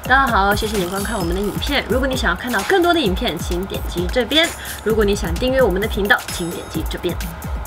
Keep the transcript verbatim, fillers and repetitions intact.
大家好，谢谢你观看我们的影片。如果你想要看到更多的影片，请点击这边；如果你想订阅我们的频道，请点击这边。